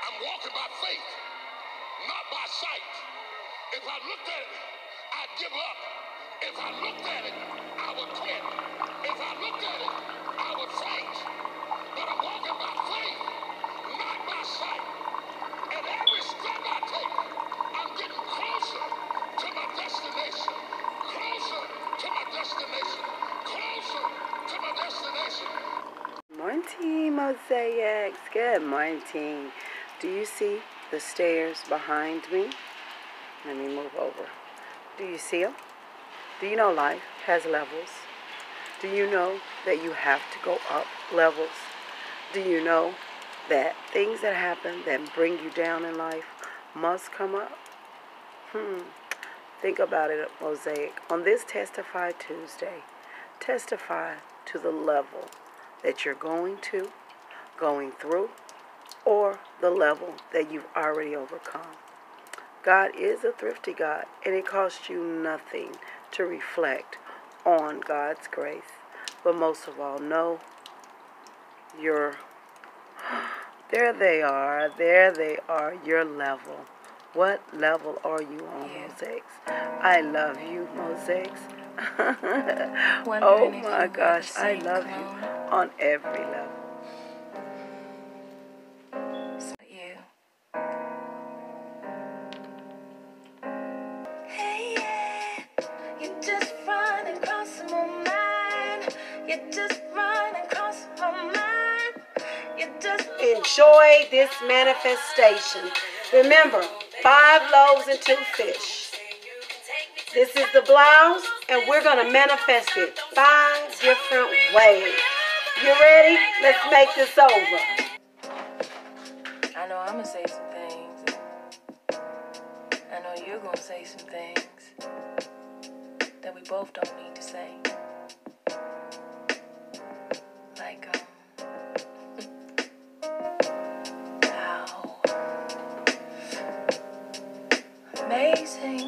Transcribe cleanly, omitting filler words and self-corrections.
I'm walking by faith, not by sight. If I looked at it, I'd give up. If I looked at it, I would quit. If I looked at it, I would faint. But I'm walking by faith, not by sight. And every step I take, I'm getting closer to my destination. Closer to my destination. Closer to my destination. Morning, Mosaics. Good morning. Do you see the stairs behind me? Let me move over. Do you see them? Do you know life has levels? Do you know that you have to go up levels? Do you know that things that happen that bring you down in life must come up? Think about it, Mosaic. On this Testify Tuesday, testify to the level that you're going through, or the level that you've already overcome. God is a thrifty God, and it costs you nothing to reflect on God's grace. But most of all, know there they are, your level. What level are you on, Mosaics? I love you, Mosaics. Oh my gosh, I love you on every level. Hey, yeah, you just run across my mind. You just run across my mind. You just enjoy this manifestation. Remember, 5 loaves and 2 fish. This is the blouse, and we're going to manifest it 5 different ways. You ready? Let's make this over. I know I'm going to say some things. I know you're going to say some things that we both don't need to say. Like, how amazing